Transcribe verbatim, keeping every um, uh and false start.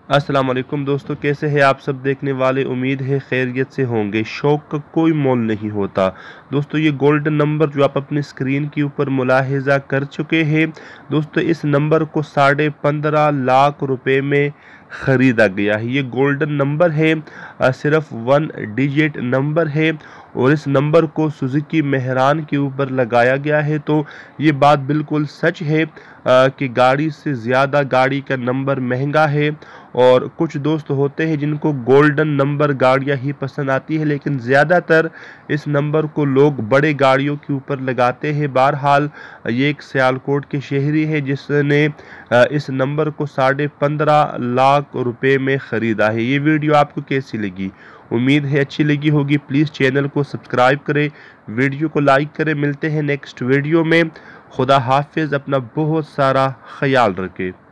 अस्सलाम वालेकुम दोस्तों, कैसे हैं आप सब देखने वाले। उम्मीद है खैरियत से होंगे। शौक का कोई मोल नहीं होता दोस्तों। ये गोल्डन नंबर जो आप अपनी स्क्रीन के ऊपर मुलाहिजा कर चुके हैं दोस्तों, इस नंबर को साढ़े पंद्रह लाख रुपए में ख़रीदा गया है। ये गोल्डन नंबर है, सिर्फ वन डिजिट नंबर है और इस नंबर को सुजुकी मेहरान के ऊपर लगाया गया है। तो ये बात बिल्कुल सच है कि गाड़ी से ज़्यादा गाड़ी का नंबर महंगा है। और कुछ दोस्त होते हैं जिनको गोल्डन नंबर गाड़ियां ही पसंद आती है, लेकिन ज़्यादातर इस नंबर को लोग बड़े गाड़ियों के ऊपर लगाते हैं। बहरहाल ये एक सियालकोट के शहरी है जिसने इस नंबर को साढ़े पंद्रह लाख रुपए में ख़रीदा है। ये वीडियो आपको कैसी लगी? उम्मीद है अच्छी लगी होगी। प्लीज़ चैनल को सब्सक्राइब करें, वीडियो को लाइक करें। मिलते हैं नेक्स्ट वीडियो में। खुदा हाफिज़, अपना बहुत सारा ख्याल रखें।